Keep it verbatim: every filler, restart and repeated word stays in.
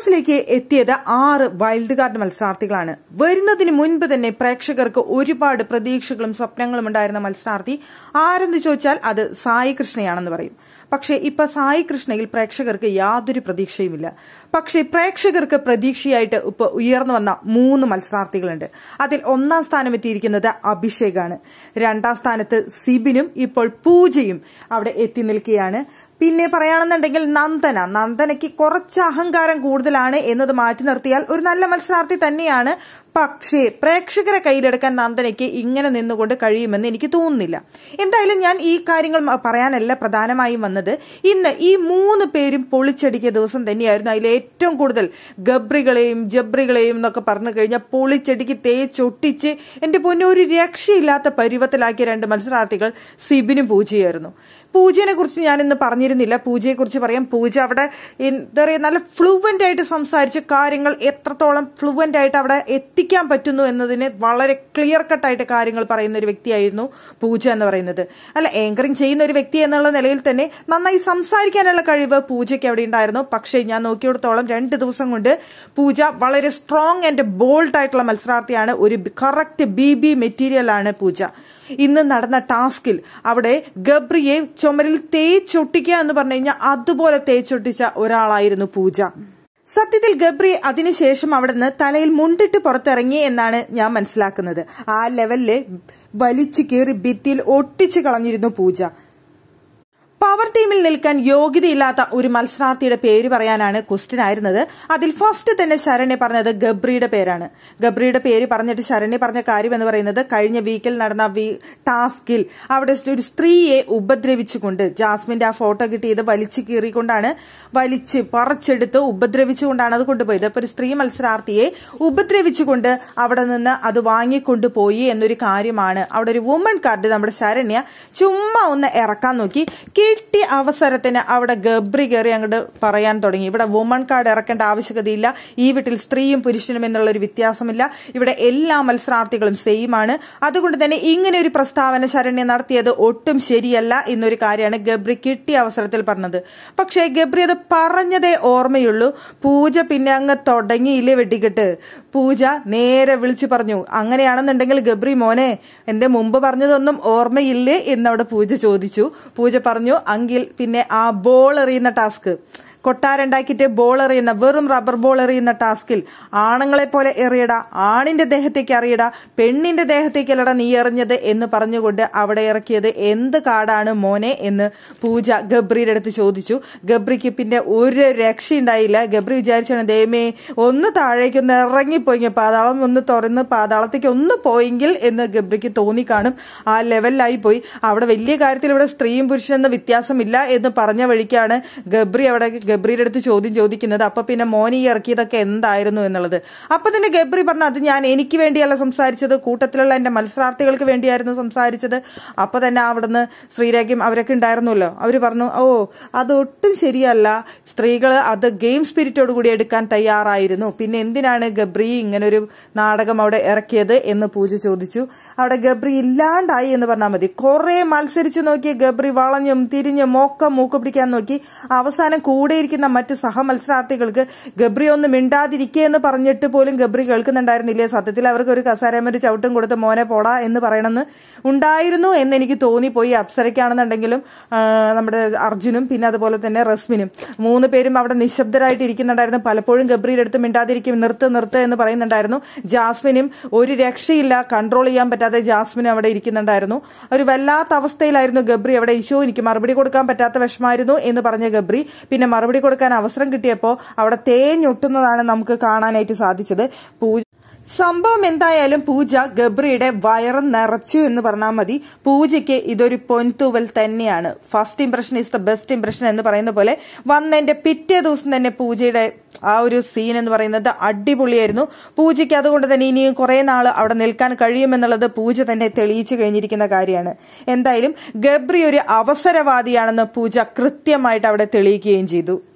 ഹൗസിലേക്ക് എത്തിയത് ആറ് വൈൽഡ് കാർഡ് മത്സരാർത്ഥികളാണ്. വരുന്നതിന് മുൻപ് തന്നെ പ്രേക്ഷകർക്ക് ഒരുപാട് പ്രതീക്ഷകളും സ്വപ്നങ്ങളും ഉണ്ടായിരുന്ന മത്സരാർത്ഥി ആരെന്ന് ചോദിച്ചാൽ അത് സായി കൃഷ്ണയാണെന്ന് പറയും. പക്ഷേ ഇപ്പൊ സായി കൃഷ്ണയിൽ പ്രേക്ഷകർക്ക് യാതൊരു പ്രതീക്ഷയുമില്ല. പക്ഷേ പ്രേക്ഷകർക്ക് പ്രതീക്ഷയായിട്ട് ഇപ്പൊ ഉയർന്നു വന്ന മൂന്ന് മത്സരാർത്ഥികളുണ്ട്. അതിൽ ഒന്നാം സ്ഥാനം എത്തിയിരിക്കുന്നത് അഭിഷേകാണ്. രണ്ടാം സ്ഥാനത്ത് സിബിനും ഇപ്പോൾ പൂജയും അവിടെ എത്തി നിൽക്കുകയാണ്. പിന്നെ പറയുകയാണെന്നുണ്ടെങ്കിൽ നന്ദന നന്ദനയ്ക്ക് കുറച്ച് അഹങ്കാരം കൂടുതലാണ് എന്നത് മാറ്റി നിർത്തിയാൽ ഒരു നല്ല മത്സരാർത്ഥി തന്നെയാണ്. പക്ഷേ പ്രേക്ഷകരെ കയ്യിലെടുക്കാൻ നന്ദനയ്ക്ക് ഇങ്ങനെ നിന്നുകൊണ്ട് കഴിയുമെന്ന് എനിക്ക് തോന്നുന്നില്ല. എന്തായാലും ഞാൻ ഈ കാര്യങ്ങൾ പറയാനല്ല പ്രധാനമായും വന്നത്. ഇന്ന് ഈ മൂന്ന് പേരും പൊളിച്ചടിക്കിയ ദിവസം തന്നെയായിരുന്നു. അതിൽ ഏറ്റവും കൂടുതൽ ഗബ്രികളെയും ജബ്രികളെയും എന്നൊക്കെ പറഞ്ഞു കഴിഞ്ഞാൽ പൊളിച്ചടിക്ക് തേച്ചൊട്ടിച്ച് എന്റെ പൊന്നെ ഒരു രക്ഷയില്ലാത്ത പരുവത്തിലാക്കിയ രണ്ട് മത്സരാർത്ഥികൾ സിബിനും പൂജയായിരുന്നു. പൂജയെ കുറിച്ച് ഞാൻ ഇന്ന് പറഞ്ഞിരുന്നില്ല. പൂജയെ കുറിച്ച് പറയാം. പൂജ അവിടെ എന്താ പറയുക, നല്ല ഫ്ലുവന്റ് ആയിട്ട് സംസാരിച്ച് കാര്യങ്ങൾ എത്രത്തോളം ഫ്ലുവന്റ് ആയിട്ട് അവിടെ എത്തിക്കാൻ പറ്റുന്നു എന്നതിന് വളരെ ക്ലിയർ കട്ടായിട്ട് കാര്യങ്ങൾ പറയുന്ന ഒരു വ്യക്തിയായിരുന്നു പൂജ എന്ന് പറയുന്നത്. അല്ല, ആങ്കറിംഗ് ചെയ്യുന്ന ഒരു വ്യക്തി എന്നുള്ള നിലയിൽ തന്നെ നന്നായി സംസാരിക്കാനുള്ള കഴിവ് പൂജയ്ക്ക് അവിടെ ഉണ്ടായിരുന്നു. പക്ഷേ ഞാൻ നോക്കിയിടത്തോളം രണ്ട് ദിവസം കൊണ്ട് പൂജ വളരെ സ്ട്രോങ് ആൻഡ് ബോൾഡ് ആയിട്ടുള്ള മത്സരാർത്ഥിയാണ്. ഒരു കറക്റ്റ് ബി ബി മെറ്റീരിയൽ ആണ് പൂജ. ഇന്ന് നടന്ന ടാസ്കിൽ അവിടെ ഗബ്രിയെ ചുമരിൽ തേച്ചൊട്ടിക്കുക എന്ന് പറഞ്ഞു കഴിഞ്ഞാൽ അതുപോലെ തേച്ചൊട്ടിച്ച ഒരാളായിരുന്നു പൂജ. സത്യത്തിൽ ഗബ്രി അതിനുശേഷം അവിടെ നിന്ന് തലയിൽ മുണ്ടിട്ട് പുറത്തിറങ്ങി എന്നാണ് ഞാൻ മനസ്സിലാക്കുന്നത്. ആ ലെവലില് വലിച്ചു കീറി ഭിത്തിയിൽ ഒട്ടിച്ചു കളഞ്ഞിരുന്നു പൂജ. പവർ ടീമിൽ നിൽക്കാൻ യോഗ്യതയില്ലാത്ത ഒരു മത്സരാർത്ഥിയുടെ പേര് പറയാനാണ് ക്വസ്റ്റ്യൻ ആയിരുന്നത്. അതിൽ ഫസ്റ്റ് തന്നെ ശരണ്യ പറഞ്ഞത് ഗബ്രിയുടെ പേരാണ്. ഗബ്രിയുടെ പേര് പറഞ്ഞിട്ട് ശരണ്യ പറഞ്ഞ കാര്യം എന്ന് പറയുന്നത് കഴിഞ്ഞ വീക്കിൽ നടന്ന ടാസ്കിൽ അവിടെ ഒരു സ്ത്രീയെ ഉപദ്രവിച്ചുകൊണ്ട് ജാസ്മിന്റെ ആ ഫോട്ടോ കിട്ടിയത് വലിച്ചു കീറിക്കൊണ്ടാണ്, വലിച്ച് പറിച്ചെടുത്ത് ഉപദ്രവിച്ചുകൊണ്ടാണ് അത് കൊണ്ടുപോയത്. അപ്പൊ ഒരു സ്ത്രീ മത്സരാർത്ഥിയെ ഉപദ്രവിച്ചുകൊണ്ട് അവിടെ നിന്ന് അത് വാങ്ങിക്കൊണ്ടുപോയി എന്നൊരു കാര്യമാണ് അവിടെ ഒരു വുമൺ കാർഡ് നമ്മുടെ ശരണ്യ ചുമ്മാ ഒന്ന് ഇറക്കാൻ നോക്കി. കിട്ടിയ അവസരത്തിന് അവിടെ ഗബ്രി കയറി അങ്ങോട്ട് പറയാൻ തുടങ്ങി, ഇവിടെ വുമൺ കാർഡ് ഇറക്കേണ്ട ആവശ്യകതയില്ല, ഈ വീട്ടിൽ സ്ത്രീയും പുരുഷനും എന്നുള്ള ഒരു വ്യത്യാസമില്ല, ഇവിടെ എല്ലാ മത്സരാർത്ഥികളും സെയിം ആണ്, അതുകൊണ്ട് തന്നെ ഇങ്ങനെ ഒരു പ്രസ്താവന ശരണ്യ നടത്തിയത് ഒട്ടും ശരിയല്ല എന്നൊരു കാര്യമാണ് ഗബ്രി കിട്ടിയ അവസരത്തിൽ പറഞ്ഞത്. പക്ഷേ ഗബ്രി അത് പറഞ്ഞതേ ഓർമ്മയുള്ളൂ. പൂജ പിന്നെ അങ്ങ് തുടങ്ങിയില്ലേ വെട്ടിക്കെട്ട്. പൂജ നേരെ വിളിച്ചു പറഞ്ഞു, അങ്ങനെയാണെന്നുണ്ടെങ്കിൽ ഗബ്രി മോനെ എന്റെ മുമ്പ് പറഞ്ഞതൊന്നും ഓർമ്മയില്ലേ എന്നവിടെ പൂജ ചോദിച്ചു. പൂജ പറഞ്ഞു, എങ്കിൽ പിന്നെ ആ ബോൾ എറിയുന്ന ടാസ്ക്, കൊട്ടാരുണ്ടാക്കിയിട്ട് ബോൾ എറിയുന്ന വെറും റബ്ബർ ബോൾ എറിയുന്ന ടാസ്കിൽ ആണുങ്ങളെ പോലെ എറിയടാ, ആണിന്റെ ദേഹത്തേക്ക് അറിയടാ, പെണ്ണിന്റെ ദേഹത്തേക്കല്ലടാ നീ എറിഞ്ഞത് എന്ന് പറഞ്ഞുകൊണ്ട് അവിടെ ഇറക്കിയത് എന്ത് കാർഡാണ് മോനെ എന്ന് പൂജ ഗബ്രിയുടെ അടുത്ത് ചോദിച്ചു. ഗബ്രിക്ക് പിന്നെ ഒരു രക്ഷയുണ്ടായില്ല. ഗബ്രി വിചാരിച്ചാണ് ദൈവമേ ഒന്ന് താഴേക്കൊന്ന് ഇറങ്ങിപ്പോയി, പാതാളം ഒന്ന് തുറന്ന് പാതാളത്തേക്ക് ഒന്ന് പോയെങ്കിൽ എന്ന് ഗബ്രിക്ക് തോന്നിക്കാണും. ആ ലെവലിലായി പോയി. അവിടെ വലിയ കാര്യത്തിൽ ഇവിടെ സ്ത്രീയും പുരുഷനെന്ന വ്യത്യാസമില്ല എന്ന് പറഞ്ഞ വഴിക്കാണ് ഗബ്രി അവിടെ ഗബ്രിയുടെ അടുത്ത് ചോദ്യം ചോദിക്കുന്നത്. അപ്പൊ പിന്നെ മോനി ഇറക്കിയതൊക്കെ എന്തായിരുന്നു എന്നുള്ളത്. അപ്പൊ തന്നെ ഗബ്രി പറഞ്ഞു, അത് ഞാൻ എനിക്ക് വേണ്ടിയല്ല സംസാരിച്ചത്, കൂട്ടത്തിലുള്ള എന്റെ മത്സരാർത്ഥികൾക്ക് വേണ്ടിയായിരുന്നു സംസാരിച്ചത്. അപ്പൊ തന്നെ അവിടുന്ന് ശ്രീരേഖയും അവരൊക്കെ ഉണ്ടായിരുന്നല്ലോ, അവര് പറഞ്ഞു ഓ അതൊട്ടും ശരിയല്ല, സ്ത്രീകൾ അത് ഗെയിം സ്പിരിറ്റോട് കൂടി എടുക്കാൻ തയ്യാറായിരുന്നു, പിന്നെ എന്തിനാണ് ഗബ്രി ഇങ്ങനൊരു നാടകം അവിടെ ഇറക്കിയത് എന്ന് പൂജ ചോദിച്ചു. അവിടെ ഗബ്രി ഇല്ലാണ്ടായി എന്ന് പറഞ്ഞാൽ മതി. കുറെ മത്സരിച്ചു നോക്കി ഗബ്രി വളഞ്ഞും തിരിഞ്ഞും ഒക്കെ മൂക്ക് പിടിക്കാൻ നോക്കി. അവസാനം കൂടെ ഇരിക്കുന്ന മറ്റ് സഹ മത്സരാർത്ഥികൾക്ക് ഗബ്രി ഒന്ന് മിണ്ടാതിരിക്കുക എന്ന് പറഞ്ഞിട്ട് പോലും ഗബ്രി കേൾക്കുന്നുണ്ടായിരുന്നില്ലേ. സത്യത്തിൽ അവർക്ക് ഒരു കസാരമൊരു ചവിട്ടും കൊടുത്ത് മോനെ പോടാ എന്ന് പറയണമെന്ന് ഉണ്ടായിരുന്നു എന്ന് എനിക്ക് തോന്നിപ്പോയി. അപ്സരയ്ക്കാണെന്നുണ്ടെങ്കിലും നമ്മുടെ അർജുനും പിന്നെ അതുപോലെ തന്നെ റസ്മിനും മൂന്ന് പേരും അവിടെ നിശബ്ദരായിട്ട് ഇരിക്കുന്നുണ്ടായിരുന്നു. പലപ്പോഴും ഗബ്രിയുടെ അടുത്ത് മിണ്ടാതിരിക്കും, നിർത്ത് നിർത്ത് എന്ന് പറയുന്നുണ്ടായിരുന്നു. ജാസ്മിനും ഒരു രക്ഷയില്ല, കൺട്രോൾ ചെയ്യാൻ പറ്റാതെ ജാസ്മിനും അവിടെ ഇരിക്കുന്നുണ്ടായിരുന്നു. ഒരു വല്ലാത്ത അവസ്ഥയിലായിരുന്നു ഗബ്രി അവിടെ. ഇഷോ എനിക്ക് മറുപടി കൊടുക്കാൻ പറ്റാത്ത വിഷമായിരുന്നു എന്ന് പറഞ്ഞ ഗബ്രി പിന്നെ മറുപടി കൊടുക്കാൻ അവസരം കിട്ടിയപ്പോൾ അവിടെ തേഞ്ഞൊട്ടുന്നതാണ് നമുക്ക് കാണാനായിട്ട് സാധിച്ചത്. പൂജ സംഭവം എന്തായാലും പൂജ ഗബ്രിയുടെ വയറ് നിറച്ചു എന്ന് പറഞ്ഞാൽ മതി. പൂജയ്ക്ക് ഇതൊരു പൊൻതൂവൽ തന്നെയാണ്. First impression is the best impression എന്ന് പറയുന്ന പോലെ വന്നതിന്റെ പിറ്റേ ദിവസം തന്നെ പൂജയുടെ ആ ഒരു സീൻ എന്ന് പറയുന്നത് അടിപൊളിയായിരുന്നു. പൂജയ്ക്ക് അതുകൊണ്ട് തന്നെ ഇനിയും കുറെ നാൾ അവിടെ നിൽക്കാൻ കഴിയുമെന്നുള്ളത് പൂജ തന്നെ തെളിയിച്ചു കഴിഞ്ഞിരിക്കുന്ന കാര്യമാണ്. എന്തായാലും ഗബ്രി ഒരു അവസരവാദിയാണെന്ന് പൂജ കൃത്യമായിട്ട് അവിടെ തെളിയിക്കുകയും ചെയ്തു.